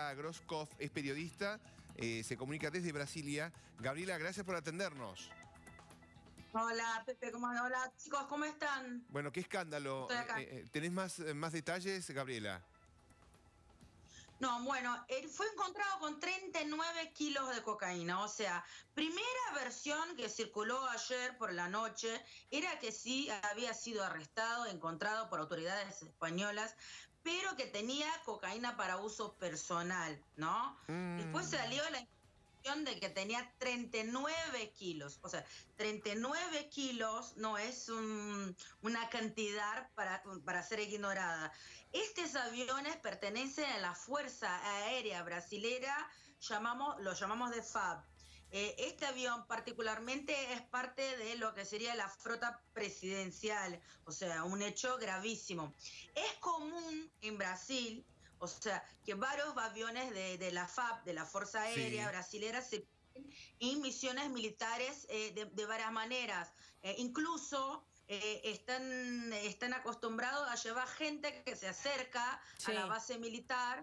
Gabriela Groskopf es periodista, se comunica desde Brasilia. Gabriela, gracias por atendernos. Hola, Pepe, hola chicos, ¿cómo están? Bueno, qué escándalo. Estoy acá. ¿Tenés más detalles, Gabriela? No, bueno, él fue encontrado con 39 kilos de cocaína. O sea, primera versión que circuló ayer por la noche era que sí había sido arrestado, encontrado por autoridades españolas, pero que tenía cocaína para uso personal, ¿no? Después salió la información de que tenía 39 kilos. O sea, 39 kilos no es una cantidad para ser ignorada. Estos aviones pertenecen a la Fuerza Aérea Brasilera, lo llamamos de FAB. Este avión particularmente es parte de lo que sería la flota presidencial, o sea, un hecho gravísimo. Es común en Brasil, o sea, que varios aviones de la FAB, de la Fuerza Aérea Brasilera, se en misiones militares de varias maneras. Incluso están acostumbrados a llevar gente que se acerca a la base militar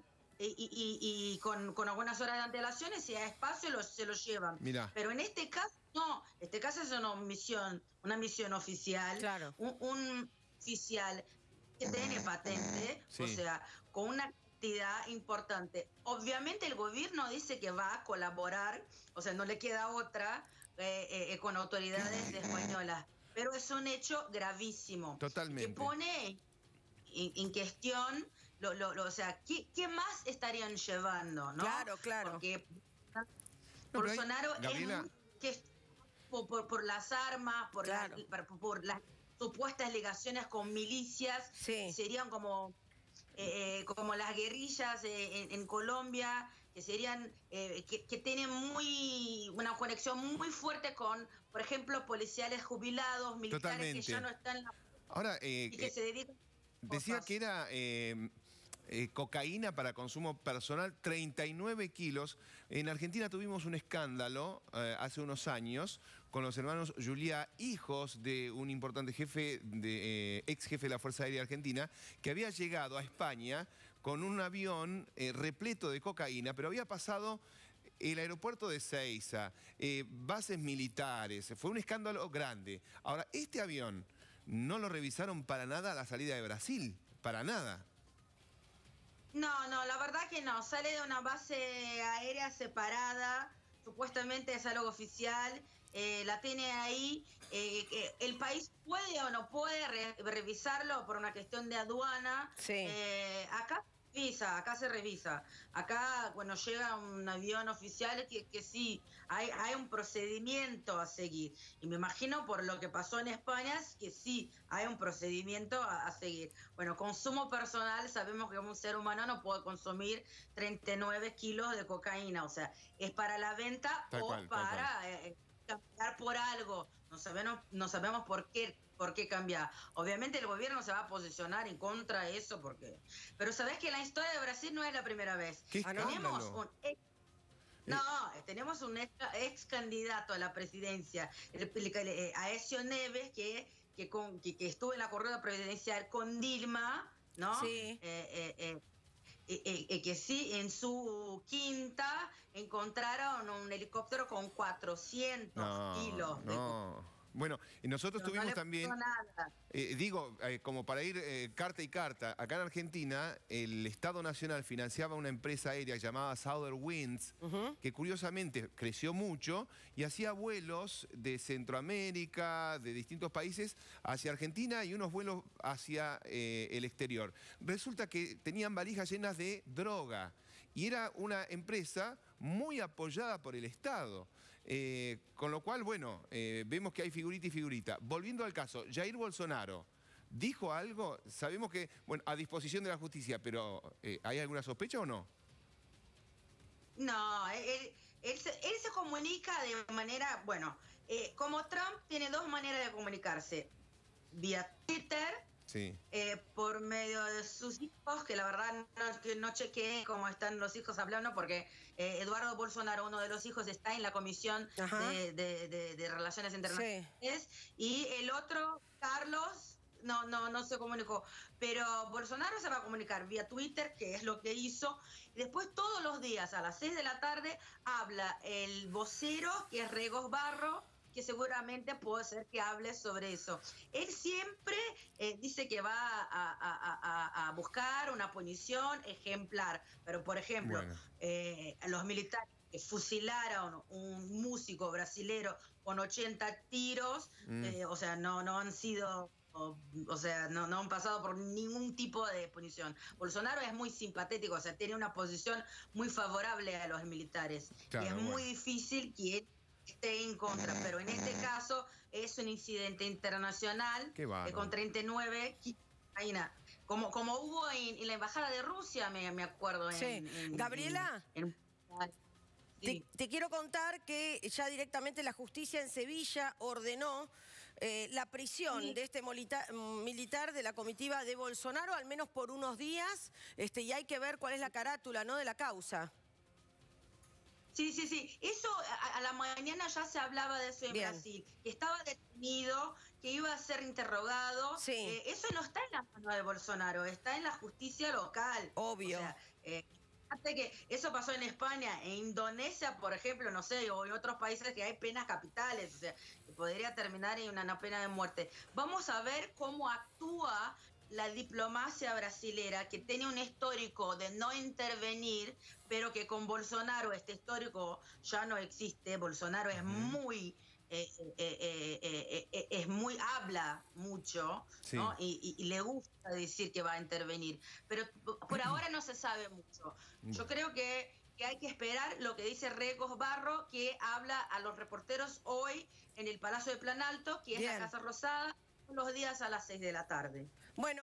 y con algunas horas de antelación, y si hay espacio se lo llevan. Mirá. Pero en este caso no, este caso es una misión oficial, Claro. un oficial que tiene patente, o sea, con una cantidad importante. Obviamente el gobierno dice que va a colaborar, o sea, no le queda otra con autoridades españolas, pero es un hecho gravísimo. Totalmente. Que pone en cuestión, o sea, ¿qué más estarían llevando, no? Claro, claro. Porque Bolsonaro es por las armas, por las supuestas ligaciones con milicias, serían como las guerrillas en Colombia, que serían que tienen una conexión muy fuerte con, por ejemplo, policiales jubilados, militares que ya no están en la... Ahora, y que se dedican a decía cosas. que era cocaína para consumo personal, 39 kilos. En Argentina tuvimos un escándalo hace unos años con los hermanos Juliá, hijos de un importante ex jefe de la Fuerza Aérea Argentina, que había llegado a España con un avión repleto de cocaína, pero había pasado el aeropuerto de Ezeiza, bases militares. Fue un escándalo grande. Ahora, este avión no lo revisaron para nada a la salida de Brasil, para nada. No, la verdad que no. Sale de una base aérea separada, supuestamente es algo oficial, la tiene ahí. El país puede o no puede revisarlo por una cuestión de aduana. Acá se revisa. Acá, cuando llega un avión oficial, que sí, hay un procedimiento a seguir. Y me imagino por lo que pasó en España, que sí, hay un procedimiento a seguir. Bueno, consumo personal, sabemos que un ser humano no puede consumir 39 kilos de cocaína. O sea, es para la venta para cambiar por algo. No sabemos por qué cambiar. Obviamente el gobierno se va a posicionar en contra de eso, pero sabés que la historia de Brasil no es la primera vez. Tenemos un ex candidato a la presidencia, Aécio Neves, que estuvo en la corrida presidencial con Dilma, ¿no? Sí. Que sí, en su quinta encontraron un helicóptero con 400 kilos de cocaína. Bueno, nosotros tuvimos también, como para ir carta y carta, acá en Argentina el Estado Nacional financiaba una empresa aérea llamada Southern Winds, que curiosamente creció mucho y hacía vuelos de Centroamérica, de distintos países, hacia Argentina y unos vuelos hacia el exterior. Resulta que tenían valijas llenas de droga y era una empresa muy apoyada por el Estado. Con lo cual, bueno, vemos que hay figurita y figurita. Volviendo al caso, Jair Bolsonaro, ¿dijo algo? Sabemos que, bueno, a disposición de la justicia, pero ¿hay alguna sospecha o no? No, él se comunica de manera, bueno, como Trump tiene dos maneras de comunicarse. Vía Twitter, por medio de sus hijos, que la verdad no chequeé cómo están los hijos hablando, porque Eduardo Bolsonaro, uno de los hijos, está en la Comisión de Relaciones Internacionales, y el otro, Carlos, no se comunicó. Pero Bolsonaro se va a comunicar vía Twitter, que es lo que hizo. Y después todos los días a las 6 de la tarde habla el vocero, que es Regos Barro, que seguramente puede ser que hable sobre eso. Él siempre dice que va a buscar una punición ejemplar, pero por ejemplo, los militares que fusilaron un músico brasilero con 80 tiros, o sea, no han sido... O sea, no han pasado por ningún tipo de punición. Bolsonaro es muy simpatético, o sea, tiene una posición muy favorable a los militares. Claro, y es muy difícil que él esté en contra, pero en este caso es un incidente internacional con 39 como hubo en la embajada de Rusia, me acuerdo. Gabriela, te quiero contar que ya directamente la justicia en Sevilla ordenó la prisión de este militar de la comitiva de Bolsonaro, al menos por unos días, y hay que ver cuál es la carátula, ¿no?, de la causa. Sí. Eso a la mañana ya se hablaba de eso en Brasil. Que estaba detenido, que iba a ser interrogado. Eso no está en la mano de Bolsonaro, está en la justicia local. Obvio. O sea, fíjate que eso pasó en España, en Indonesia, por ejemplo, no sé, o en otros países que hay penas capitales, o sea, que podría terminar en una pena de muerte. Vamos a ver cómo actúa la diplomacia brasilera, que tiene un histórico de no intervenir, pero que con Bolsonaro este histórico ya no existe. Bolsonaro es habla mucho, ¿no? Y le gusta decir que va a intervenir, pero por ahora no se sabe mucho. Yo creo que hay que esperar lo que dice Regos Barro, que habla a los reporteros hoy en el Palacio de Planalto, que es la Casa Rosada, los días a las 6 de la tarde. Bueno.